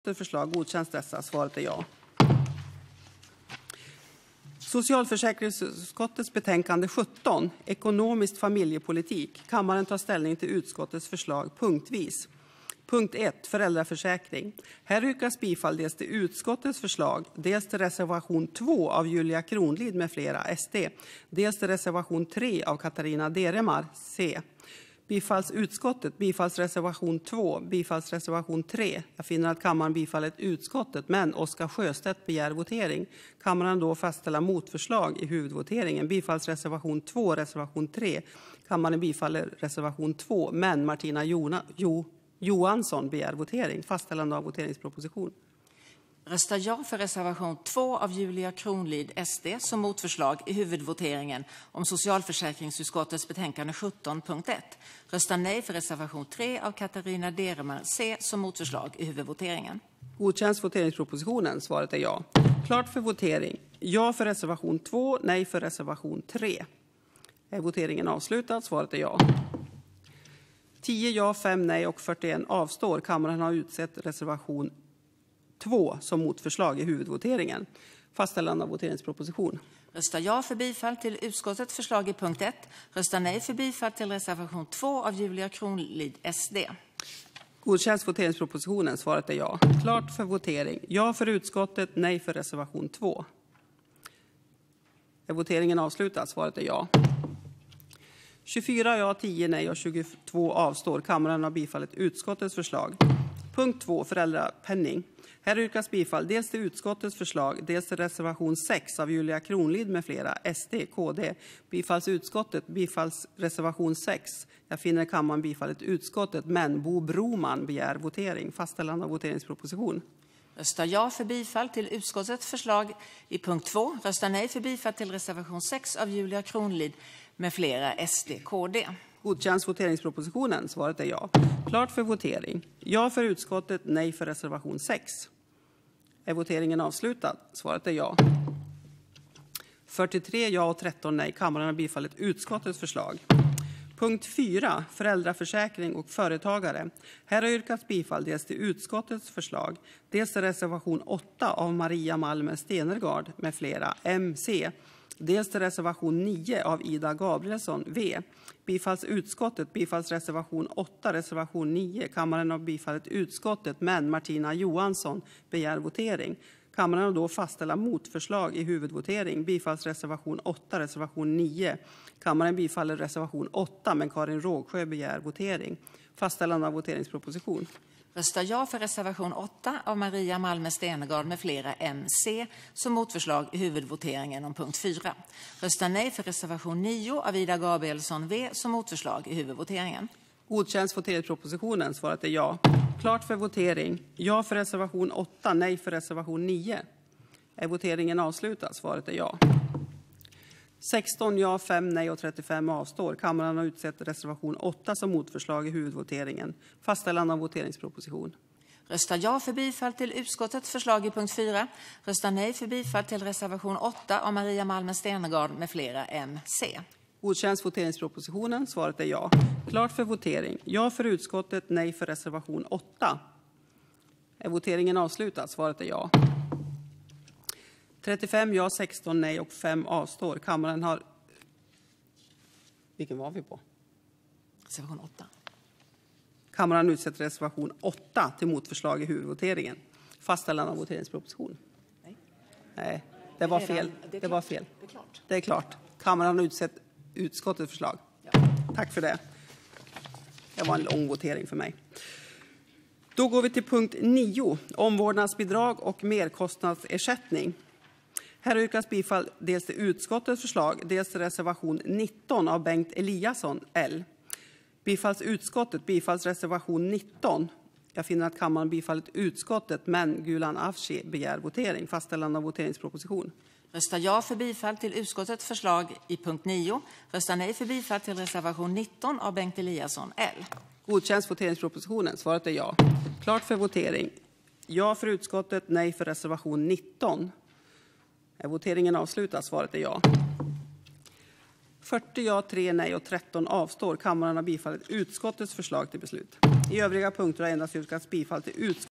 förslag godkänns dessa. Svaret är ja. Socialförsäkringsutskottets betänkande 17, ekonomiskt familjepolitik. Kammaren tar ställning till utskottets förslag punktvis. Punkt 1, föräldraförsäkring. Här yrkas bifall dels till utskottets förslag, dels till reservation 2 av Julia Kronlid med flera SD, dels till reservation 3 av Katarina Deremar C. Bifalls utskottet, bifalls reservation 2, bifalls reservation 3. Jag finner att kammaren bifallit utskottet, men Oskar Sjöstedt begär votering. Kammaren då fastställa motförslag i huvudvoteringen. Bifalls reservation 2, reservation 3. Kammaren bifaller reservation 2, men Martina Johansson begär votering. Fastställande av voteringsproposition. Röstar ja för reservation 2 av Julia Kronlid SD som motförslag i huvudvoteringen om socialförsäkringsutskottets betänkande 17 punkt 1. Röstar nej för reservation 3 av Katarina Deremar C som motförslag i huvudvoteringen. Godkänns voteringspropositionen? Svaret är ja. Klart för votering. Ja för reservation 2, nej för reservation 3. Är voteringen avslutad? Svaret är ja. 10 ja, 5 nej och 41 avstår. Kammaren har utsett reservation 2 som motförslag i huvudvoteringen. Fastställande av voteringsproposition. Röstar ja för bifall till utskottets förslag i punkt 1. Röstar nej för bifall till reservation 2 av Julia Kronlid SD. Godkänns voteringspropositionen? Svaret är ja. Klart för votering. Ja för utskottet, nej för reservation 2. Är voteringen avslutad? Svaret är ja. 24 ja, 10 nej och 22 avstår. Kammaren har bifallit utskottets förslag. Punkt 2, föräldrapenning. Här yrkas bifall dels till utskottets förslag, dels till reservation 6 av Julia Kronlid med flera SD, KD. Bifalls utskottet, bifalls reservation 6. Jag finner kammaren bifallit utskottet, men Bo Broman begär votering. Fastställande av voteringsproposition. Röstar ja för bifall till utskottets förslag i punkt 2. Röstar nej för bifall till reservation 6 av Julia Kronlid med flera SD, KD. Godkänns voteringspropositionen? Svaret är ja. Klart för votering. Ja för utskottet, nej för reservation 6. Är voteringen avslutad? Svaret är ja. 43 ja och 13 nej. Kammaren har bifallit utskottets förslag. Punkt 4, föräldraförsäkring och företagare. Här har yrkats bifall dels till utskottets förslag, dels till reservation 8 av Maria Malmer Stenergard med flera MC. Dels till reservation 9 av Ida Gabrielsson, V. Bifalls utskottet, bifalls reservation 8, reservation 9. Kammaren har bifallit utskottet, men Martina Johansson begär votering. Kammaren har då fastställa motförslag i huvudvotering. Bifalls reservation 8, reservation 9. Kammaren bifaller reservation 8, men Karin Rågsjö begär votering. Fastställande av voteringsproposition. Röstar ja för reservation 8 av Maria Malmer Stenergard med flera MC som motförslag i huvudvoteringen om punkt 4. Röstar nej för reservation 9 av Ida Gabrielsson V som motförslag i huvudvoteringen. Godkänns voteringspropositionen? Svaret är ja. Klart för votering. Ja för reservation 8, nej för reservation 9. Är voteringen avslutad? Svaret är ja. 16 ja, 5 nej och 35 avstår. Kammaren har utsett reservation 8 som motförslag i huvudvoteringen. Fastställande av voteringsproposition. Röstar ja för bifall till utskottets förslag i punkt 4. Röstar nej för bifall till reservation 8 av Maria Malmer Stenergard med flera MC. Godkänns voteringspropositionen? Svaret är ja. Klart för votering. Ja för utskottet, nej för reservation 8. Är voteringen avslutad? Svaret är ja. 35 ja, 16 nej och 5 avstår. Kammaren har... Vilken var vi på? Reservation 8. Kammaren har utsett reservation 8 till motförslag i huvudvoteringen. Fastställande av voteringsproposition. Nej, det var fel. Det var fel. Det är klart. Kammaren har utsett utskottets förslag. Ja. Tack för det. Det var en lång votering för mig. Då går vi till punkt 9. Omvårdnadsbidrag och merkostnadsersättning. Här yrkas bifall dels till utskottets förslag, dels till reservation 19 av Bengt Eliasson, L. Bifalls utskottet, bifalls reservation 19. Jag finner att kammaren bifallit utskottet, men Gulan Avci begär votering. Fastställande av voteringsproposition. Röstar ja för bifall till utskottets förslag i punkt 9. Röstar nej för bifall till reservation 19 av Bengt Eliasson, L. Godkänns voteringspropositionen? Svaret är ja. Klart för votering. Ja för utskottet, nej för reservation 19. Är voteringen avslutad? Svaret är ja. 40 ja, 3 nej och 13 avstår. Kammaren har bifallit utskottets förslag till beslut. I övriga punkter har endast yrkats bifall till utskottet.